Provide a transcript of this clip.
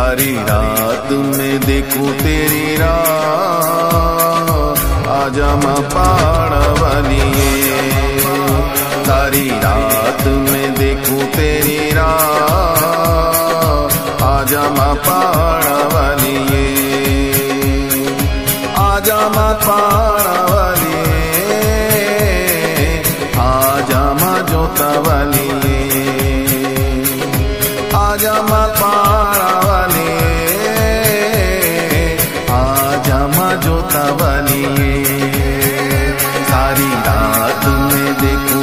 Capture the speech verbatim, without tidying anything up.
सारी रात में देखूं तेरी राह, आजा माँ पाड़वलिए। सारी रात में देखूं तेरी राह, आजा माँ पाड़वलिए। आजा माँ पाड़वलिए, आजा माँ जोतवलिए। आजा माँ पाड़वलिए, आजा माँ जोतवलिए। सारी रात में देखूं